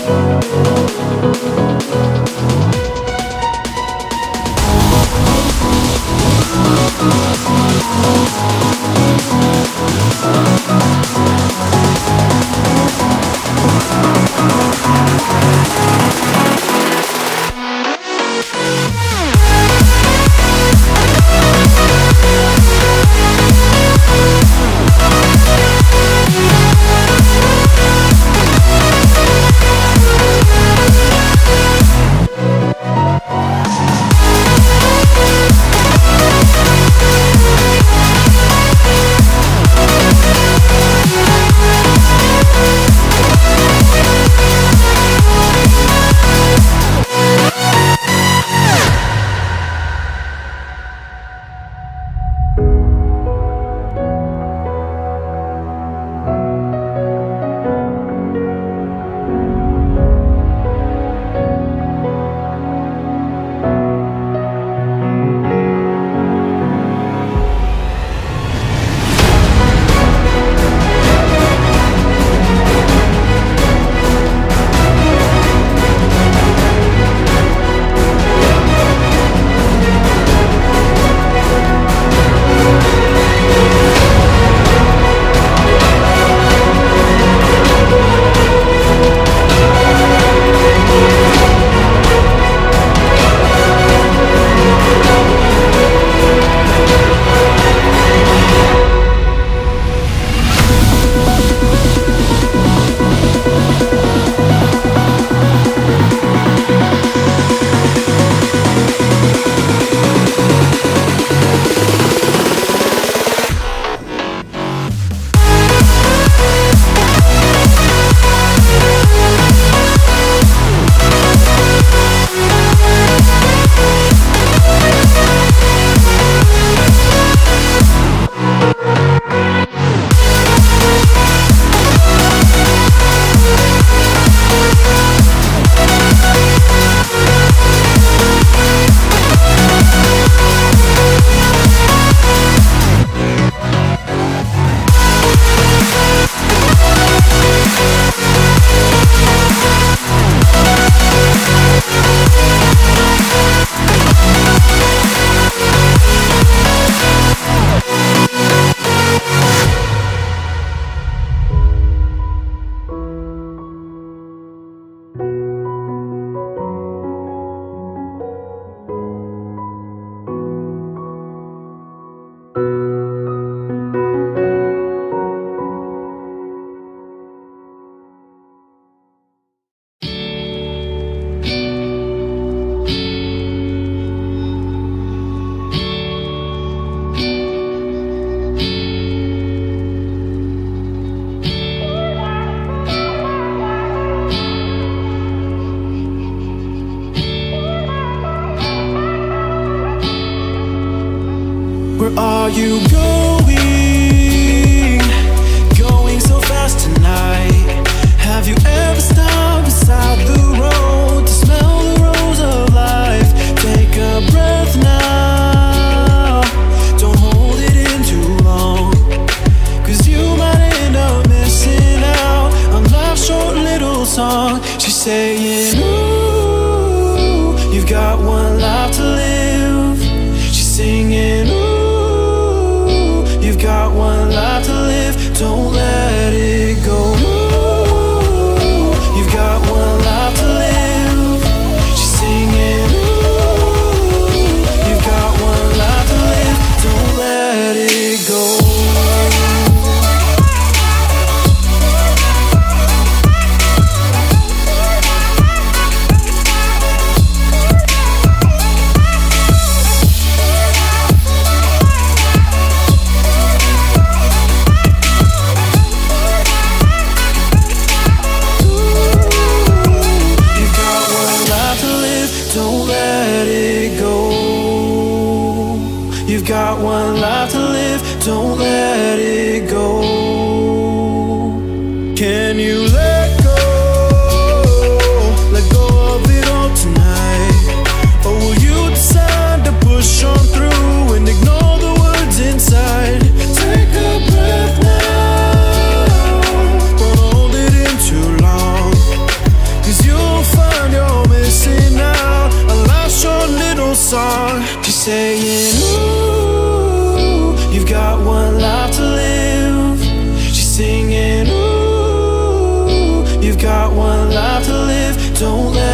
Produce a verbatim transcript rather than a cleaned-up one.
Where are you going? Going so fast tonight. Have you ever stopped beside the road to smell the rose of life? Take a breath now. Don't hold it in too long, 'cause you might end up missing out on life's short little song. She's saying, ooh, you've got one life to live. She's singing, ooh, you've got one life to live. Don't let it go. Ooh, you've got one life to live. She's singing, ooh, you've got one life to live. Don't let it go. Don't let